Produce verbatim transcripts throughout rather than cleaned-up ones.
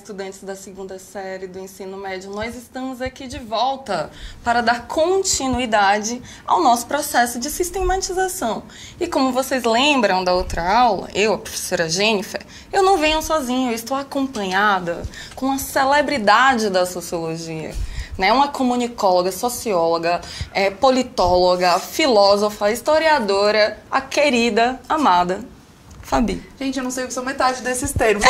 estudantes da segunda série do ensino médio, nós estamos aqui de volta para dar continuidade ao nosso processo de sistematização. E como vocês lembram da outra aula, eu, a professora Jennifer, eu não venho sozinha, eu estou acompanhada com a celebridade da sociologia, né? Uma comunicóloga, socióloga, é, politóloga, filósofa, historiadora, a querida, amada Fabi. Gente, eu não sei o que são metade desses termos.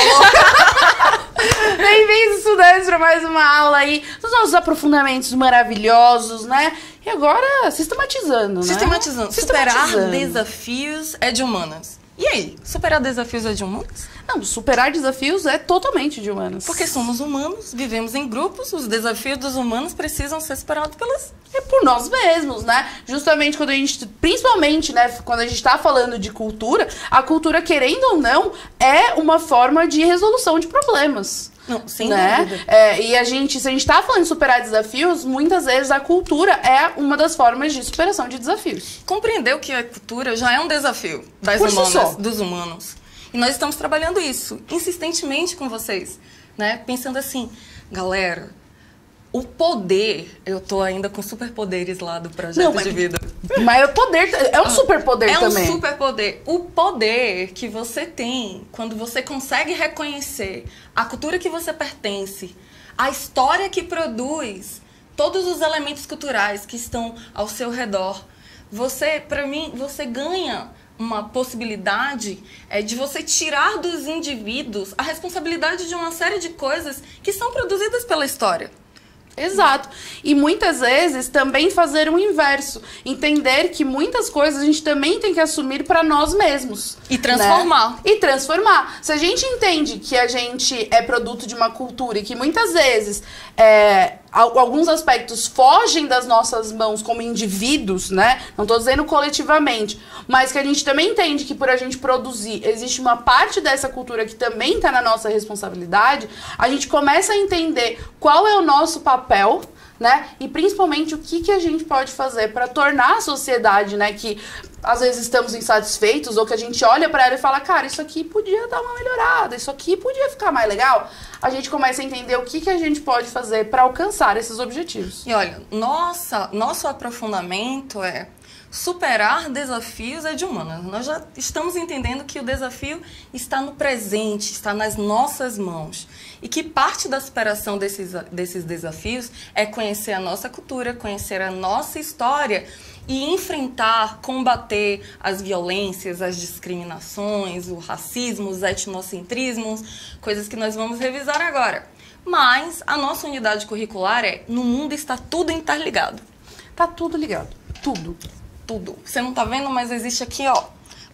Bem-vindos, estudantes, para mais uma aula aí dos nossos aprofundamentos maravilhosos, né? E agora, sistematizando, Sistematizando. né? Superar desafios é de humanas. E aí, superar desafios é de humanas? Não, superar desafios é totalmente de humanas. Porque somos humanos, vivemos em grupos, os desafios dos humanos precisam ser superados pelas... É por nós mesmos, né? Justamente quando a gente, principalmente, né, quando a gente tá falando de cultura, a cultura, querendo ou não, é uma forma de resolução de problemas. Não, sem né? dúvida. É, e a gente, se a gente tá falando de superar desafios, muitas vezes a cultura é uma das formas de superação de desafios. Compreender o que é cultura já é um desafio das Por si humanas, só. dos humanos. E nós estamos trabalhando isso insistentemente com vocês, né? Pensando assim, galera, o poder, eu tô ainda com superpoderes lá do projeto Não, mas, de vida. Mas o poder é um superpoder é também. É um superpoder. O poder que você tem quando você consegue reconhecer a cultura que você pertence, a história que produz, todos os elementos culturais que estão ao seu redor. Você, para mim, você ganha uma possibilidade é, de você tirar dos indivíduos a responsabilidade de uma série de coisas que são produzidas pela história. Exato. E muitas vezes também fazer o inverso. Entender que muitas coisas a gente também tem que assumir para nós mesmos. E transformar. Né? E transformar. Se a gente entende que a gente é produto de uma cultura e que muitas vezes é, alguns aspectos fogem das nossas mãos como indivíduos, né? Não tô dizendo coletivamente, mas que a gente também entende que por a gente produzir existe uma parte dessa cultura que também tá na nossa responsabilidade, a gente começa a entender qual é o nosso papel, né? E principalmente o que, que a gente pode fazer para tornar a sociedade, né? Que às vezes estamos insatisfeitos ou que a gente olha para ela e fala, cara, isso aqui podia dar uma melhorada, isso aqui podia ficar mais legal. A gente começa a entender o que, que a gente pode fazer para alcançar esses objetivos. E olha, nossa, nosso aprofundamento é superar desafios é de humanas. Nós já estamos entendendo que o desafio está no presente, está nas nossas mãos. E que parte da superação desses, desses desafios é conhecer a nossa cultura, conhecer a nossa história e enfrentar, combater as violências, as discriminações, o racismo, os etnocentrismos, coisas que nós vamos revisar agora. Mas a nossa unidade curricular é: no mundo está tudo interligado. Tá tudo ligado. Tudo. Tudo. Você não tá vendo, mas existe aqui, ó,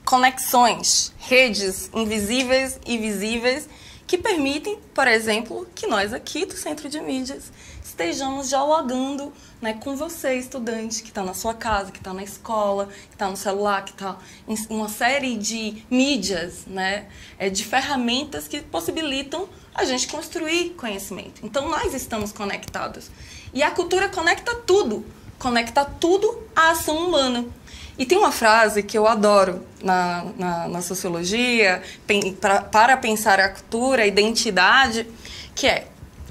conexões, redes invisíveis e visíveis que permitem, por exemplo, que nós aqui do Centro de Mídias estejamos dialogando, né, com você, estudante, que está na sua casa, que está na escola, que está no celular, que está em uma série de mídias, né, é, de ferramentas que possibilitam a gente construir conhecimento. Então, nós estamos conectados. E a cultura conecta tudo. Conecta tudo à ação humana. E tem uma frase que eu adoro na, na, na sociologia, pen, pra, para pensar a cultura, a identidade, que é: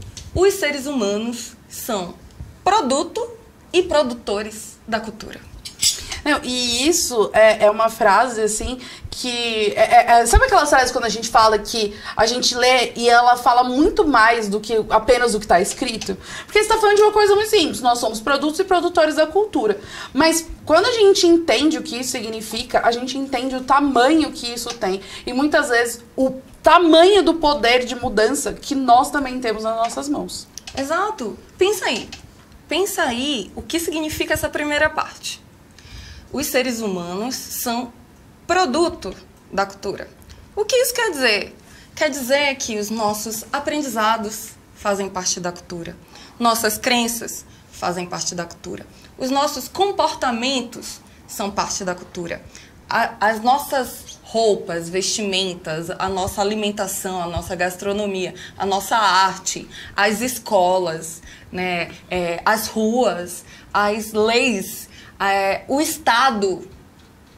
os seres humanos são produto e produtores da cultura. Não, e isso é, é uma frase, assim, que... É, é, sabe aquelas frases quando a gente fala que a gente lê e ela fala muito mais do que apenas o que está escrito? Porque você está falando de uma coisa muito simples. Nós somos produtos e produtores da cultura. Mas quando a gente entende o que isso significa, a gente entende o tamanho que isso tem. E muitas vezes o tamanho do poder de mudança que nós também temos nas nossas mãos. Exato. Pensa aí. Pensa aí o que significa essa primeira parte. Os seres humanos são produto da cultura. O que isso quer dizer? Quer dizer que os nossos aprendizados fazem parte da cultura. Nossas crenças fazem parte da cultura. Os nossos comportamentos são parte da cultura. A, as nossas roupas, vestimentas, a nossa alimentação, a nossa gastronomia, a nossa arte, as escolas, né, é, as ruas, as leis, é, o Estado.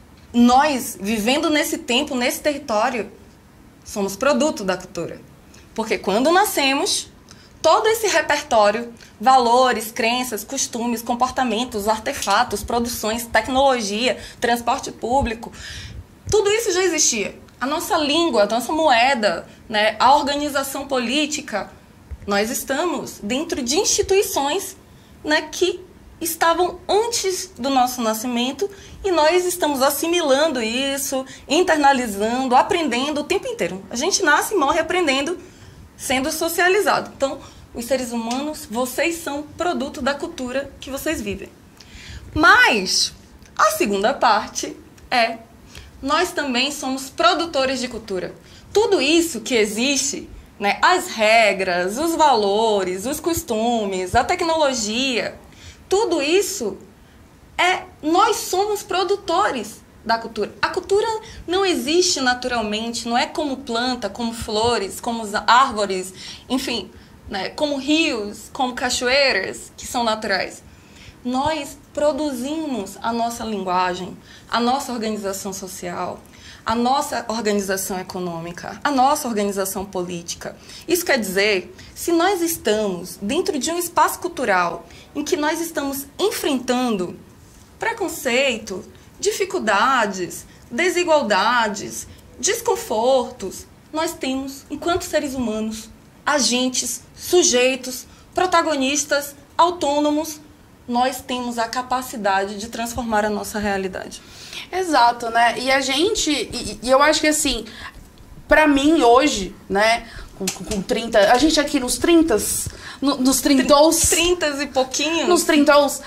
Nós, vivendo nesse tempo, nesse território, somos produto da cultura. Porque quando nascemos, todo esse repertório, valores, crenças, costumes, comportamentos, artefatos, produções, tecnologia, transporte público, tudo isso já existia. A nossa língua, a nossa moeda, né, a organização política, nós estamos dentro de instituições, né, que estavam antes do nosso nascimento e nós estamos assimilando isso, internalizando, aprendendo o tempo inteiro. A gente nasce e morre aprendendo, sendo socializado. Então, os seres humanos, vocês são produto da cultura que vocês vivem. Mas a segunda parte é, nós também somos produtores de cultura. Tudo isso que existe, né, as regras, os valores, os costumes, a tecnologia, tudo isso, é, nós somos produtores da cultura. A cultura não existe naturalmente, não é como planta, como flores, como árvores, enfim, né, como rios, como cachoeiras, que são naturais. Nós produzimos a nossa linguagem, a nossa organização social, a nossa organização econômica, a nossa organização política. Isso quer dizer, se nós estamos dentro de um espaço cultural em que nós estamos enfrentando preconceito, dificuldades, desigualdades, desconfortos, nós temos, enquanto seres humanos, agentes, sujeitos, protagonistas, autônomos, nós temos a capacidade de transformar a nossa realidade. Exato, né? E a gente, e, e eu acho que assim, pra mim hoje, né, com, com trinta, a gente aqui nos trinta, no, nos trintos, trinta e pouquinhos, nos trintos,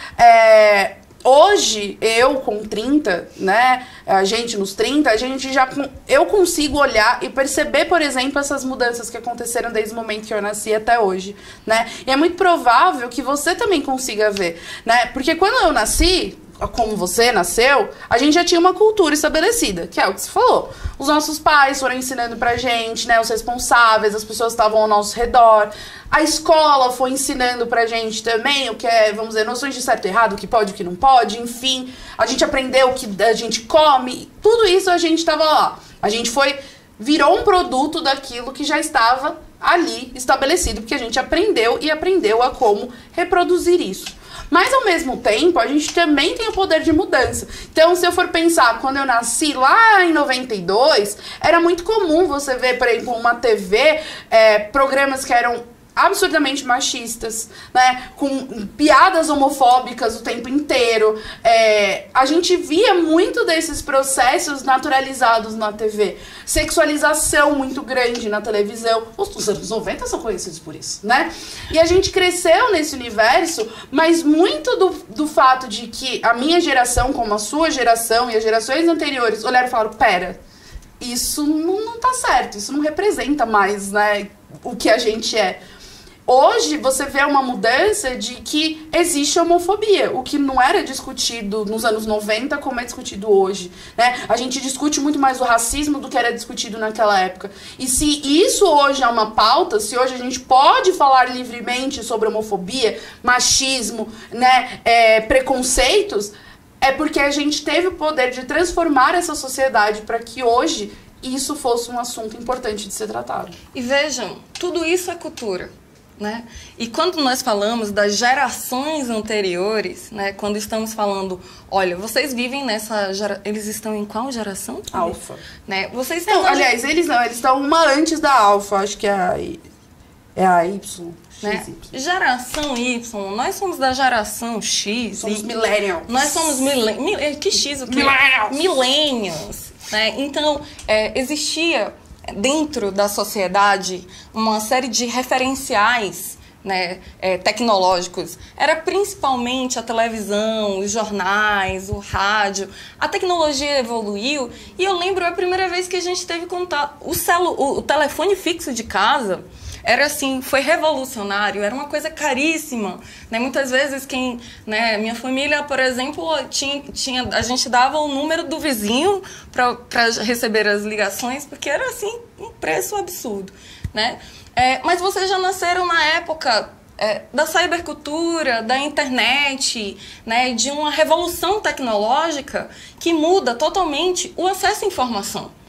é, hoje, eu com trinta, né, a gente nos trinta, a gente já, eu consigo olhar e perceber, por exemplo, essas mudanças que aconteceram desde o momento que eu nasci até hoje, né, e é muito provável que você também consiga ver, né, porque quando eu nasci, como você nasceu, a gente já tinha uma cultura estabelecida, que é o que você falou. Os nossos pais foram ensinando pra gente, né, os responsáveis, as pessoas estavam ao nosso redor. A escola foi ensinando pra gente também o que é, vamos dizer, noções de certo e errado, o que pode, o que não pode, enfim. A gente aprendeu o que a gente come, tudo isso a gente tava lá. A gente foi, virou um produto daquilo que já estava ali estabelecido, porque a gente aprendeu e aprendeu a como reproduzir isso. Mas, ao mesmo tempo, a gente também tem o poder de mudança. Então, se eu for pensar, quando eu nasci lá em noventa e dois, era muito comum você ver, por exemplo, uma T V, é, programas que eram absurdamente machistas, né, com piadas homofóbicas o tempo inteiro. É, a gente via muito desses processos naturalizados na T V. Sexualização muito grande na televisão. Os, os anos noventa são conhecidos por isso, né? E a gente cresceu nesse universo, mas muito do, do fato de que a minha geração, como a sua geração e as gerações anteriores, olharam e falaram, pera, isso não, não tá certo, isso não representa mais, né, o que a gente é. Hoje, você vê uma mudança de que existe homofobia, o que não era discutido nos anos noventa como é discutido hoje, né? A gente discute muito mais o racismo do que era discutido naquela época. E se isso hoje é uma pauta, se hoje a gente pode falar livremente sobre homofobia, machismo, né, é, preconceitos, é porque a gente teve o poder de transformar essa sociedade para que hoje isso fosse um assunto importante de ser tratado. E vejam, tudo isso é cultura. Né? E quando nós falamos das gerações anteriores, né, quando estamos falando, olha, vocês vivem nessa gera... eles estão em qual geração? Alfa. Né? Vocês estão não, aliás, eles não, eles estão uma antes da alfa, acho que é a, é a Y. Né? Geração Y, nós somos da geração X. Somos millennials. Nós somos millennials. Que X o quê? Millennials. Millennials. Né? Então, é, existia dentro da sociedade uma série de referenciais, né, é, tecnológicos. Era principalmente a televisão, os jornais, o rádio. A tecnologia evoluiu e eu lembro a primeira vez que a gente teve contato. O, celu, o, o telefone fixo de casa era assim, foi revolucionário, era uma coisa caríssima, né? Muitas vezes quem, né, minha família, por exemplo, tinha, tinha, a gente dava o número do vizinho para receber as ligações, porque era assim, um preço absurdo, né? É, mas vocês já nasceram na época é, da cybercultura, da internet, né, de uma revolução tecnológica que muda totalmente o acesso à informação.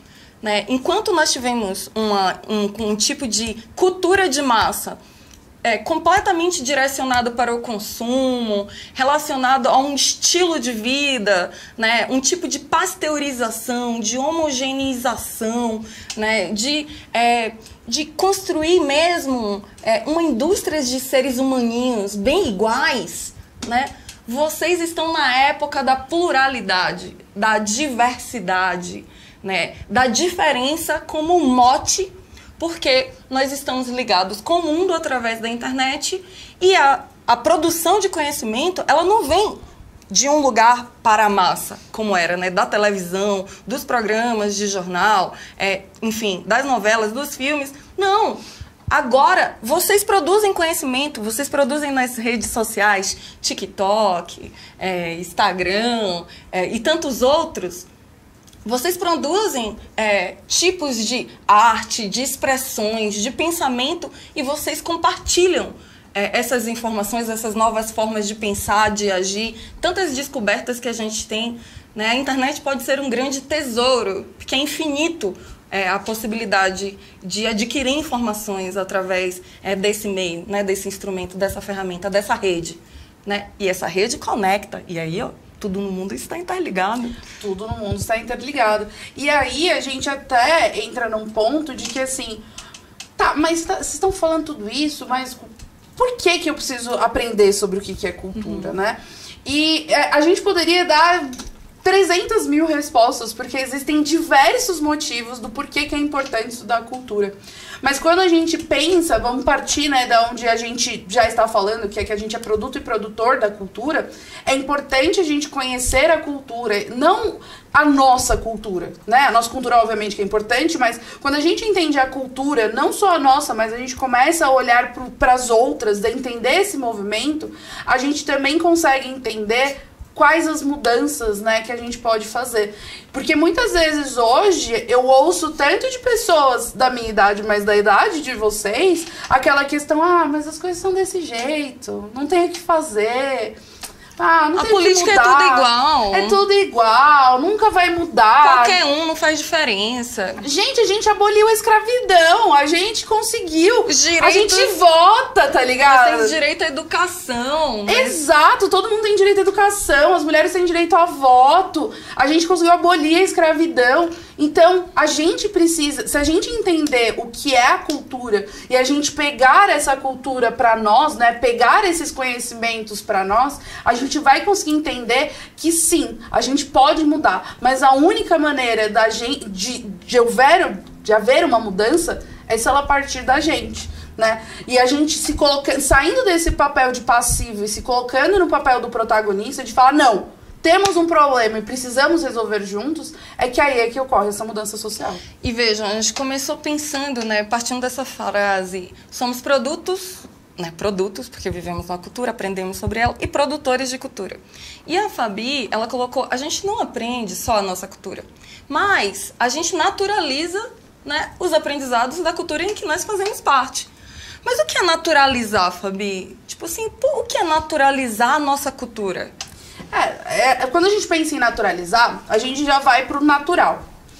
né? Enquanto nós tivemos uma, um, um tipo de cultura de massa é, completamente direcionado para o consumo, relacionado a um estilo de vida, né? Um tipo de pasteurização, de homogeneização, né? de, é, de construir mesmo é, uma indústria de seres humaninhos bem iguais, né? Vocês estão na época da pluralidade, da diversidade, né? Da diferença como mote, porque nós estamos ligados com o mundo através da internet e a, a produção de conhecimento, ela não vem de um lugar para a massa, como era, né? Da televisão, dos programas de jornal, é, enfim, das novelas, dos filmes. Não! Agora, vocês produzem conhecimento, vocês produzem nas redes sociais, TikTok, é, Instagram é, e tantos outros. Vocês produzem é, tipos de arte, de expressões, de pensamento e vocês compartilham é, essas informações, essas novas formas de pensar, de agir, tantas descobertas que a gente tem, né? A internet pode ser um grande tesouro, porque é infinito é, a possibilidade de adquirir informações através é, desse meio, né? Desse instrumento, dessa ferramenta, dessa rede, né? E essa rede conecta, e aí, ó, tudo no mundo está interligado. Tudo no mundo está interligado. E aí a gente até entra num ponto de que assim, tá, mas tá, vocês estão falando tudo isso, mas por que que eu preciso aprender sobre o que que é cultura, uhum. né? E a gente poderia dar trezentas mil respostas, porque existem diversos motivos do porquê que é importante estudar cultura. Mas quando a gente pensa, vamos partir, né, da onde a gente já está falando, que é que a gente é produto e produtor da cultura, é importante a gente conhecer a cultura, não a nossa cultura, né? A nossa cultura, obviamente, que é importante, mas quando a gente entende a cultura, não só a nossa, mas a gente começa a olhar para as outras, de entender esse movimento, a gente também consegue entender quais as mudanças, né, que a gente pode fazer. Porque muitas vezes hoje eu ouço tanto de pessoas da minha idade, mas da idade de vocês, aquela questão, ah, mas as coisas são desse jeito, não tem o que fazer. Ah, não a tem política que mudar. É tudo igual. É tudo igual, nunca vai mudar. Qualquer um não faz diferença. Gente, a gente aboliu a escravidão, a gente conseguiu. Direitos... A gente vota, tá ligado? Nós temos direito à educação. Mas... Exato, todo mundo tem direito à educação, as mulheres têm direito a voto, a gente conseguiu abolir a escravidão. Então, a gente precisa, se a gente entender o que é a cultura e a gente pegar essa cultura pra nós, né, pegar esses conhecimentos pra nós, a gente vai conseguir entender que sim, a gente pode mudar, mas a única maneira da gente, de, de, haver, de haver uma mudança é se ela partir da gente, né? E a gente se colocando, saindo desse papel de passivo e se colocando no papel do protagonista, de falar, não, temos um problema e precisamos resolver juntos, é que aí é que ocorre essa mudança social. E vejam, a gente começou pensando, né, partindo dessa frase, somos produtos, né, produtos, porque vivemos na cultura, aprendemos sobre ela, e produtores de cultura. E a Fabi, ela colocou, a gente não aprende só a nossa cultura, mas a gente naturaliza, né, os aprendizados da cultura em que nós fazemos parte. Mas o que é naturalizar, Fabi? Tipo assim, o que é naturalizar a nossa cultura? É, é, quando a gente pensa em naturalizar, a gente já vai pro natural.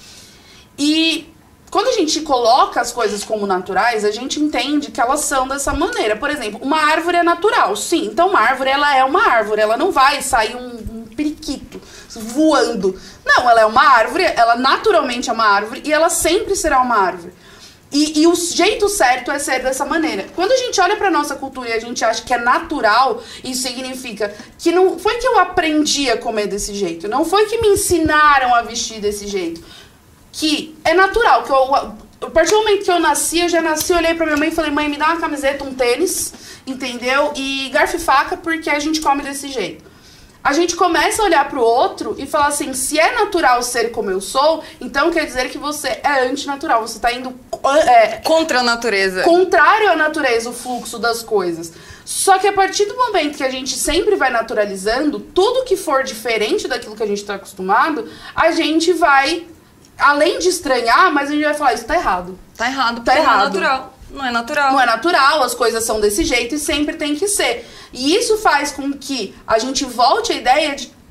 E quando a gente coloca as coisas como naturais, a gente entende que elas são dessa maneira. Por exemplo, uma árvore é natural, sim. Então uma árvore, ela é uma árvore, ela não vai sair um, um periquito voando. Não, ela é uma árvore, ela naturalmente é uma árvore e ela sempre será uma árvore. E, e o jeito certo é ser dessa maneira. Quando a gente olha pra nossa cultura e a gente acha que é natural, isso significa que não foi que eu aprendi a comer desse jeito, não foi que me ensinaram a vestir desse jeito. Que é natural, que eu, a partir do momento que eu nasci, eu já nasci, olhei pra minha mãe e falei, mãe, me dá uma camiseta, um tênis, entendeu? E garfo e faca, porque a gente come desse jeito. A gente começa a olhar pro outro e falar assim, se é natural ser como eu sou, então quer dizer que você é antinatural, você tá indo... É, contra a natureza. Contrário à natureza, o fluxo das coisas. Só que a partir do momento que a gente sempre vai naturalizando, tudo que for diferente daquilo que a gente tá acostumado, a gente vai, além de estranhar, mas a gente vai falar, isso tá errado. Tá errado, tá errado. Não é natural. Não é natural. Não é natural, as coisas são desse jeito e sempre tem que ser. E isso faz com que a gente volte à ideia de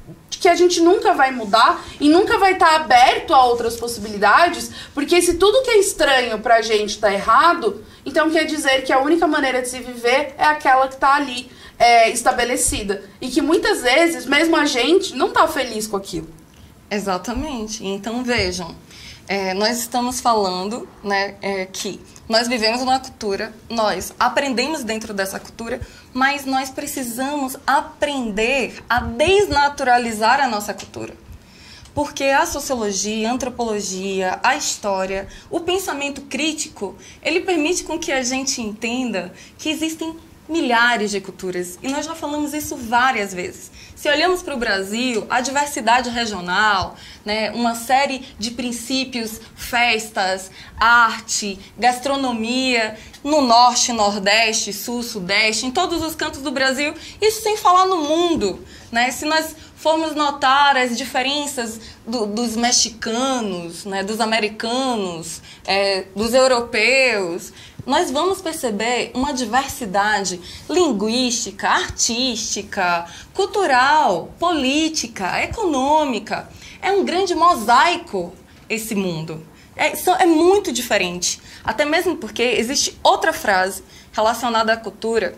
que a gente nunca vai mudar e nunca vai estar aberto a outras possibilidades, porque se tudo que é estranho pra gente tá errado, então quer dizer que a única maneira de se viver é aquela que tá ali é, estabelecida. E que muitas vezes, mesmo a gente, não tá feliz com aquilo. Exatamente. Então, vejam, é, nós estamos falando, né, é, que nós vivemos uma cultura, nós aprendemos dentro dessa cultura, mas nós precisamos aprender a desnaturalizar a nossa cultura. Porque a sociologia, a antropologia, a história, o pensamento crítico, ele permite com que a gente entenda que existem milhares de culturas. E nós já falamos isso várias vezes. Se olhamos para o Brasil, a diversidade regional, né, uma série de princípios, festas, arte, gastronomia, no norte, nordeste, sul, sudeste, em todos os cantos do Brasil, isso sem falar no mundo, né? Se nós formos notar as diferenças do, dos mexicanos, né, dos americanos, é, dos europeus, nós vamos perceber uma diversidade linguística, artística, cultural, política, econômica. É um grande mosaico esse mundo. É, é muito diferente. Até mesmo porque existe outra frase relacionada à cultura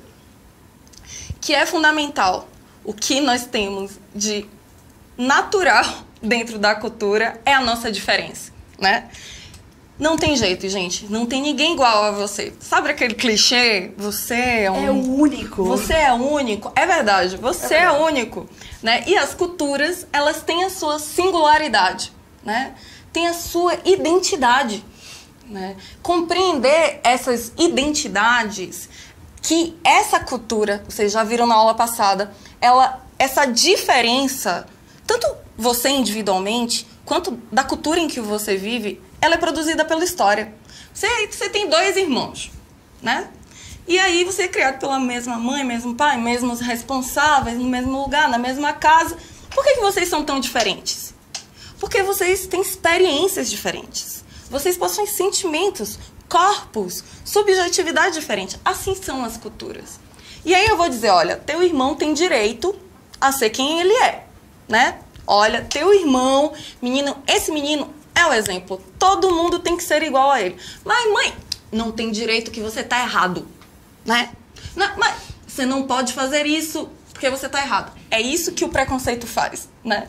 que é fundamental. O que nós temos de natural dentro da cultura é a nossa diferença, né? Não tem jeito, gente. Não tem ninguém igual a você. Sabe aquele clichê? Você é um... É o único. Você é único. É verdade. Você é, verdade. é único. Né? E as culturas, elas têm a sua singularidade, né? Tem a sua identidade, né? Compreender essas identidades, que essa cultura, vocês já viram na aula passada, ela, essa diferença, tanto você individualmente, quanto da cultura em que você vive, ela é produzida pela história. Você, você tem dois irmãos, né? E aí você é criado pela mesma mãe, mesmo pai, mesmos responsáveis, no mesmo lugar, na mesma casa. Por que que vocês são tão diferentes? Porque vocês têm experiências diferentes. Vocês possuem sentimentos, corpos, subjetividade diferente. Assim são as culturas. E aí eu vou dizer, olha, teu irmão tem direito a ser quem ele é, né? Olha, teu irmão, menino, esse menino é o exemplo. Todo mundo tem que ser igual a ele. Mas, mãe, não tem direito que você tá errado, né? Não, mas você não pode fazer isso porque você tá errado. É isso que o preconceito faz, né?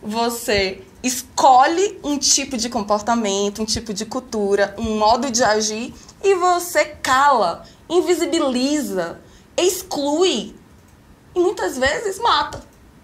Você escolhe um tipo de comportamento, um tipo de cultura, um modo de agir e você cala, invisibiliza, exclui e muitas vezes mata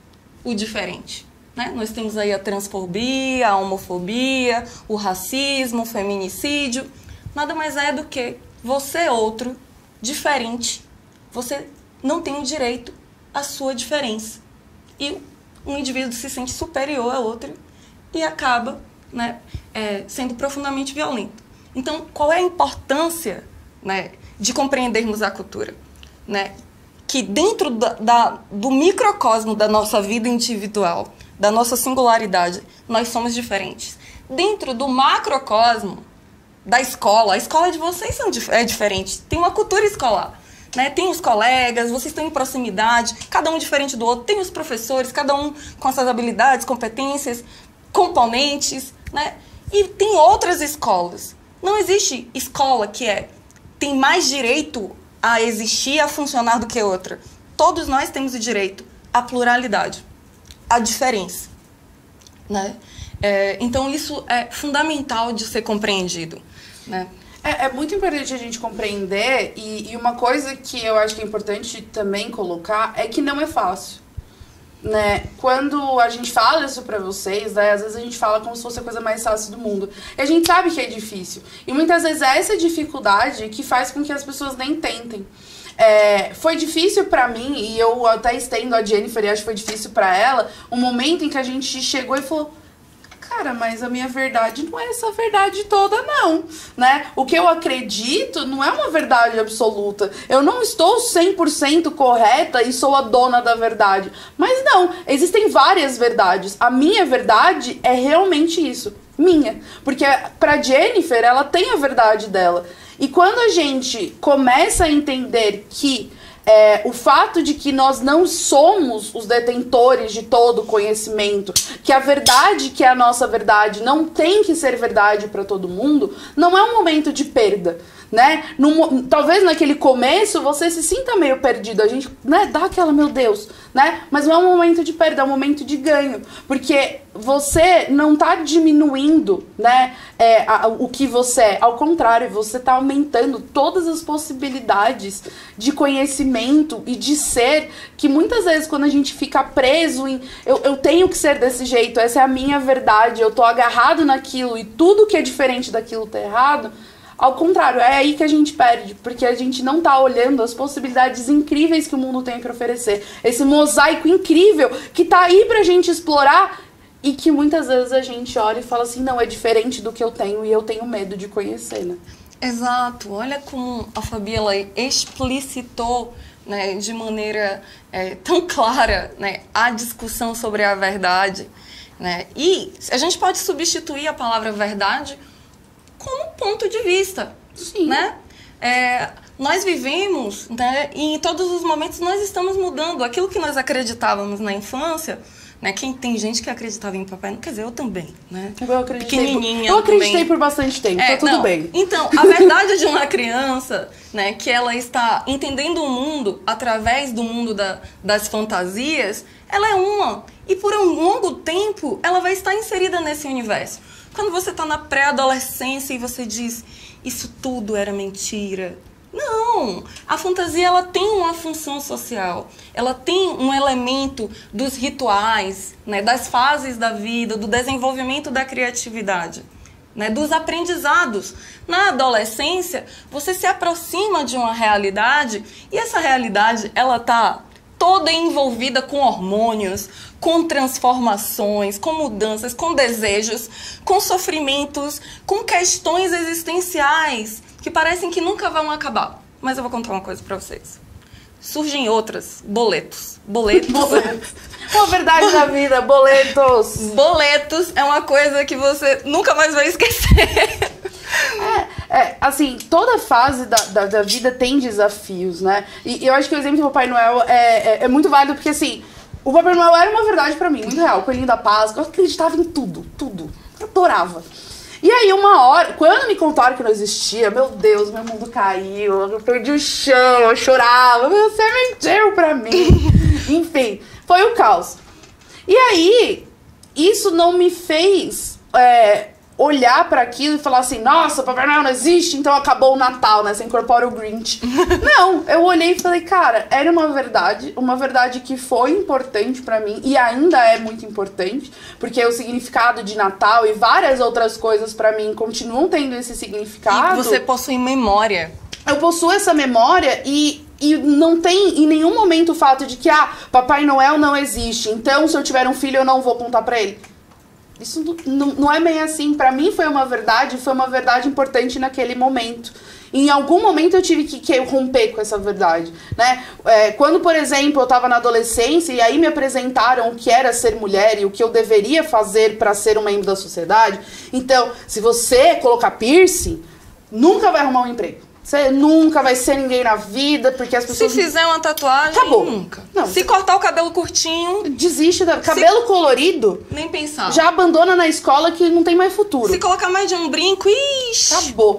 o diferente. Né? Nós temos aí a transfobia, a homofobia, o racismo, o feminicídio. Nada mais é do que você outro, diferente. Você não tem o direito à sua diferença. E um indivíduo se sente superior a outro e acaba, né, é, sendo profundamente violento. Então, qual é a importância, né, de compreendermos a cultura? Né? Que dentro da, da, do microcosmo da nossa vida individual, da nossa singularidade, nós somos diferentes. Dentro do macrocosmo da escola, a escola de vocês são, é diferente. Tem uma cultura escolar, né? Tem os colegas, vocês estão em proximidade, cada um diferente do outro. Tem os professores, cada um com suas habilidades, competências, componentes, né? E tem outras escolas. Não existe escola que é, tem mais direito a existir, a funcionar do que outra. Todos nós temos o direito à pluralidade, à diferença, né? É, então isso é fundamental de ser compreendido, né? É, é muito importante a gente compreender e, e uma coisa que eu acho que é importante também colocar é que não é fácil, né? Quando a gente fala isso pra vocês, né, às vezes a gente fala como se fosse a coisa mais fácil do mundo. E a gente sabe que é difícil. E muitas vezes é essa dificuldade que faz com que as pessoas nem tentem. É, foi difícil pra mim, e eu até estendo a Jennifer e acho que foi difícil pra ela, um momento em que a gente chegou e falou: cara, mas a minha verdade não é essa verdade toda, não, né? O que eu acredito não é uma verdade absoluta. Eu não estou cem por cento correta e sou a dona da verdade. Mas não, existem várias verdades. A minha verdade é realmente isso, minha. Porque pra Jennifer, ela tem a verdade dela. E quando a gente começa a entender que é, o fato de que nós não somos os detentores de todo o conhecimento, que a verdade que é a nossa verdade não tem que ser verdade para todo mundo, não é um momento de perda. Né? Num, talvez naquele começo você se sinta meio perdido, a gente, né, dá aquela, meu Deus, né? Mas não é um momento de perda, é um momento de ganho, porque você não tá diminuindo, né, é, a, o que você é, ao contrário, você tá aumentando todas as possibilidades de conhecimento e de ser, que muitas vezes quando a gente fica preso em, eu, eu tenho que ser desse jeito, essa é a minha verdade, eu tô agarrado naquilo e tudo que é diferente daquilo tá errado. Ao contrário, é aí que a gente perde, porque a gente não tá olhando as possibilidades incríveis que o mundo tem para oferecer. Esse mosaico incrível que tá aí pra gente explorar e que muitas vezes a gente olha e fala assim, não, é diferente do que eu tenho e eu tenho medo de conhecer, né? Exato. Olha como a Fabi, ela explicitou, né, de maneira é, tão clara, né, a discussão sobre a verdade, né? E a gente pode substituir a palavra verdade como ponto de vista. Sim. Né? É, nós vivemos, né, e em todos os momentos nós estamos mudando. Aquilo que nós acreditávamos na infância, né, quem tem gente que acreditava em Papai Noel, quer dizer, eu também, né? Eu acreditei, Pequenininha, por, eu acreditei também. por bastante tempo, é, tá tudo não, bem. Então, a verdade de uma criança, né, que ela está entendendo o mundo através do mundo da, das fantasias, ela é uma. E por um longo tempo, ela vai estar inserida nesse universo. Quando você está na pré-adolescência e você diz, isso tudo era mentira. Não! A fantasia, ela tem uma função social. Ela tem um elemento dos rituais, né, das fases da vida, do desenvolvimento da criatividade, né, dos aprendizados. Na adolescência, você se aproxima de uma realidade e essa realidade, ela está toda envolvida com hormônios, com transformações, com mudanças, com desejos, com sofrimentos, com questões existenciais que parecem que nunca vão acabar. Mas eu vou contar uma coisa pra vocês. Surgem outras, boletos. Boletos. Boletos. É a verdade da vida, boletos. Boletos é uma coisa que você nunca mais vai esquecer. É, é, assim, toda fase da, da, da vida tem desafios, né? E, e eu acho que o exemplo do Papai Noel é, é, é muito válido, porque assim, o Papai Noel era uma verdade pra mim, muito real. O Coelhinho da Páscoa, eu acreditava em tudo, tudo. Eu adorava. E aí, uma hora, quando me contaram que não existia, meu Deus, meu mundo caiu, eu perdi o chão, eu chorava, você mentiu pra mim. Enfim, foi o caos. E aí, isso não me fez é, olhar pra aquilo e falar assim, nossa, Papai Noel não existe, então acabou o Natal, né? Você incorpora o Grinch. Não, eu olhei e falei, cara, era uma verdade, uma verdade que foi importante pra mim e ainda é muito importante, porque o significado de Natal e várias outras coisas pra mim continuam tendo esse significado. E você possui memória. Eu possuo essa memória e, e não tem em nenhum momento o fato de que, ah, Papai Noel não existe, então se eu tiver um filho eu não vou apontar pra ele. Isso não, não é bem assim. Pra mim foi uma verdade, foi uma verdade importante naquele momento. Em algum momento eu tive que, que romper com essa verdade, né? É, quando, por exemplo, eu tava na adolescência e aí me apresentaram o que era ser mulher e o que eu deveria fazer pra ser um membro da sociedade. Então, se você colocar piercing, nunca vai arrumar um emprego. Você nunca vai ser ninguém na vida, porque as pessoas... Se fizer uma tatuagem, acabou. Nunca. Não, se cortar o cabelo curtinho... Desiste da... Cabelo se... colorido... Nem pensar. Já abandona na escola que não tem mais futuro. Se colocar mais de um brinco, ixi... Acabou.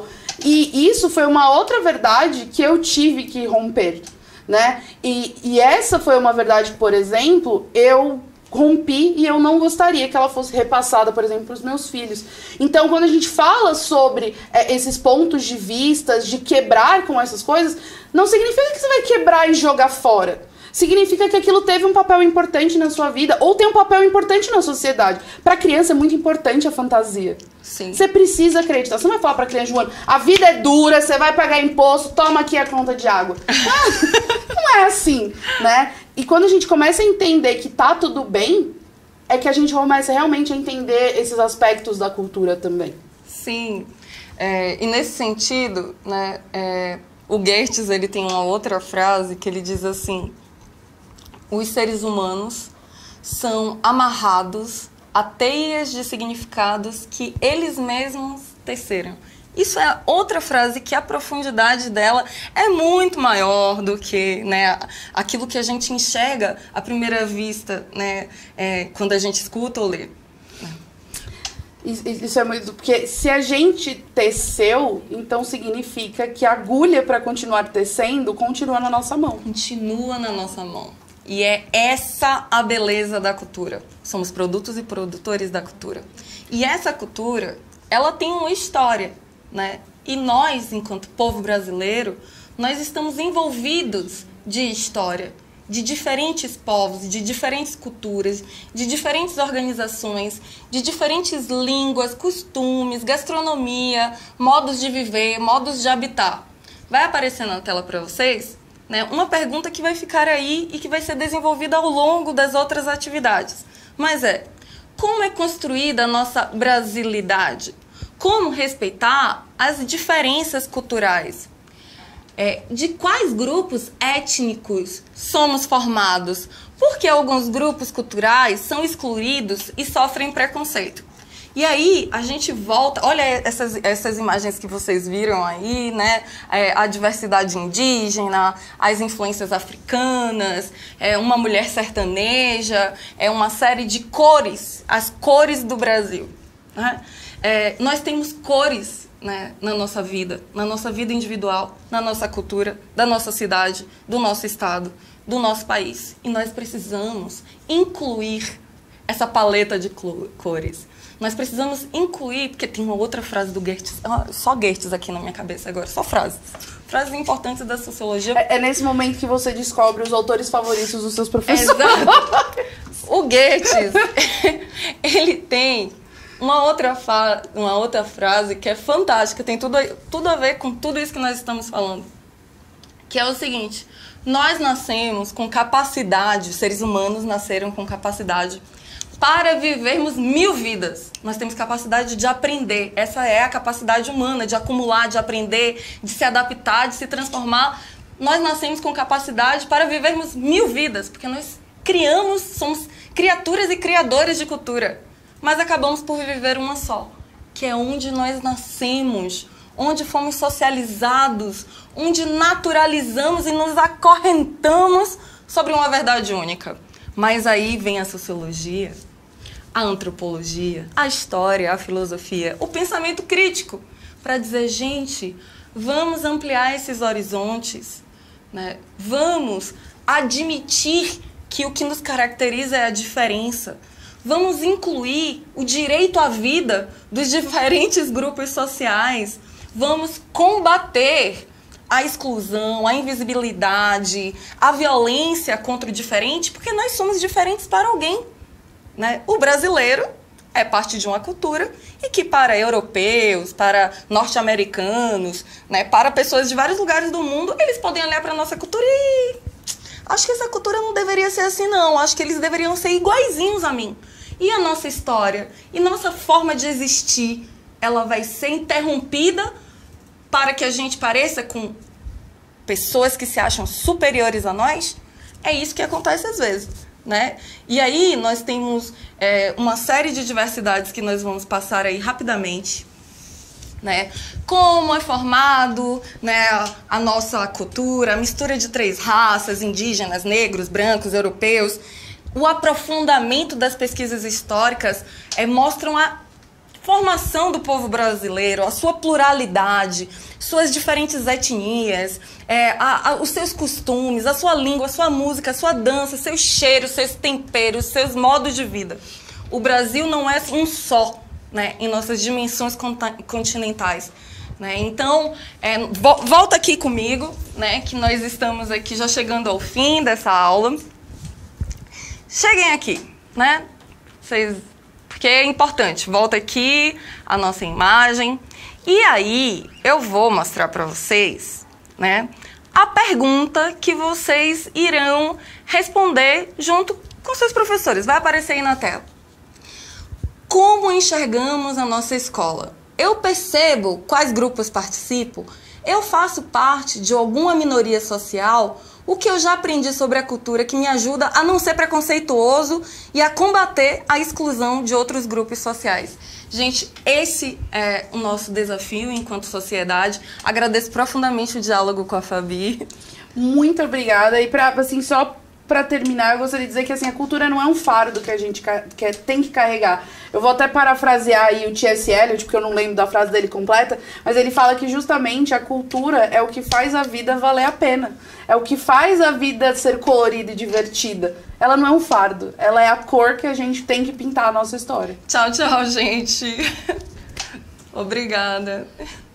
E isso foi uma outra verdade que eu tive que romper, né? E, e essa foi uma verdade que, por exemplo, eu... rompi e eu não gostaria que ela fosse repassada, por exemplo, para os meus filhos. Então, quando a gente fala sobre é, esses pontos de vista, de quebrar com essas coisas, não significa que você vai quebrar e jogar fora. Significa que aquilo teve um papel importante na sua vida ou tem um papel importante na sociedade. Para a criança é muito importante a fantasia. Sim. Você precisa acreditar. Você não vai falar para a criança, Joana, a vida é dura, você vai pagar imposto, toma aqui a conta de água. Não é assim, né? E quando a gente começa a entender que tá tudo bem, é que a gente começa realmente a entender esses aspectos da cultura também. Sim. É, e nesse sentido, né, é, o Goethe, ele tem uma outra frase que ele diz assim: os seres humanos são amarrados a teias de significados que eles mesmos teceram. Isso é outra frase que a profundidade dela é muito maior do que, né, aquilo que a gente enxerga à primeira vista, né, é, quando a gente escuta ou lê. Isso é muito... Porque se a gente teceu, então significa que a agulha, para continuar tecendo, continua na nossa mão. Continua na nossa mão. E é essa a beleza da cultura. Somos produtos e produtores da cultura. E essa cultura, ela tem uma história, né? E nós, enquanto povo brasileiro, nós estamos envolvidos de história, de diferentes povos, de diferentes culturas, de diferentes organizações, de diferentes línguas, costumes, gastronomia, modos de viver, modos de habitar. Vai aparecer na tela para vocês, né, uma pergunta que vai ficar aí e que vai ser desenvolvida ao longo das outras atividades. Mas é, como é construída a nossa brasilidade? Como respeitar as diferenças culturais? É, de quais grupos étnicos somos formados? Porque alguns grupos culturais são excluídos e sofrem preconceito. E aí a gente volta, olha essas, essas imagens que vocês viram aí, né? É, a diversidade indígena, as influências africanas, é, uma mulher sertaneja, é uma série de cores, as cores do Brasil, né? É, nós temos cores, né, na nossa vida, na nossa vida individual, na nossa cultura, da nossa cidade, do nosso estado, do nosso país. E nós precisamos incluir essa paleta de cores. Nós precisamos incluir, porque tem uma outra frase do Goethe, só Goethe aqui na minha cabeça agora, só frases. Frases importantes da sociologia. É, é nesse momento que você descobre os autores favoritos dos seus professores. Exato. O Goethe, ele tem uma outra, fa uma outra frase que é fantástica, tem tudo, tudo a ver com tudo isso que nós estamos falando. Que é o seguinte: nós nascemos com capacidade, os seres humanos nasceram com capacidade para vivermos mil vidas. Nós temos capacidade de aprender. Essa é a capacidade humana, de acumular, de aprender, de se adaptar, de se transformar. Nós nascemos com capacidade para vivermos mil vidas, porque nós criamos, somos criaturas e criadores de cultura. Mas acabamos por viver uma só, que é onde nós nascemos, onde fomos socializados, onde naturalizamos e nos acorrentamos sobre uma verdade única. Mas aí vem a sociologia, a antropologia, a história, a filosofia, o pensamento crítico, para dizer, gente, vamos ampliar esses horizontes, né? Vamos admitir que o que nos caracteriza é a diferença. Vamos incluir o direito à vida dos diferentes grupos sociais. Vamos combater a exclusão, a invisibilidade, a violência contra o diferente, porque nós somos diferentes para alguém, né? O brasileiro é parte de uma cultura e que para europeus, para norte-americanos, né, para pessoas de vários lugares do mundo, eles podem olhar para a nossa cultura e acho que essa cultura não deveria ser assim, não. Acho que eles deveriam ser iguaizinhos a mim. E a nossa história e nossa forma de existir, ela vai ser interrompida para que a gente pareça com pessoas que se acham superiores a nós? É isso que acontece às vezes, né? E aí nós temos é, uma série de diversidades que nós vamos passar aí rapidamente, né? Como é formado, né, a nossa cultura, a mistura de três raças, indígenas, negros, brancos, europeus. O aprofundamento das pesquisas históricas é, mostram a formação do povo brasileiro, a sua pluralidade, suas diferentes etnias, é, a, a, os seus costumes, a sua língua, a sua música, a sua dança, seus cheiros, seus temperos, seus modos de vida. O Brasil não é um só, né, em nossas dimensões continentais. Né? Então, é, vo volta aqui comigo, né, que nós estamos aqui já chegando ao fim dessa aula. Cheguem aqui, né? Vocês... Porque é importante. Volta aqui a nossa imagem. E aí, eu vou mostrar para vocês, né, a pergunta que vocês irão responder junto com seus professores. Vai aparecer aí na tela. Como enxergamos a nossa escola? Eu percebo quais grupos participo? Eu faço parte de alguma minoria social o que eu já aprendi sobre a cultura que me ajuda a não ser preconceituoso e a combater a exclusão de outros grupos sociais. Gente, esse é o nosso desafio enquanto sociedade. Agradeço profundamente o diálogo com a Fabi. Muito obrigada. E pra, assim, só para terminar, eu gostaria de dizer que assim, a cultura não é um fardo que a gente quer, tem que carregar. Eu vou até parafrasear aí o T S Eliot, porque eu não lembro da frase dele completa, mas ele fala que justamente a cultura é o que faz a vida valer a pena. É o que faz a vida ser colorida e divertida. Ela não é um fardo, ela é a cor que a gente tem que pintar a nossa história. Tchau, tchau, gente. Obrigada.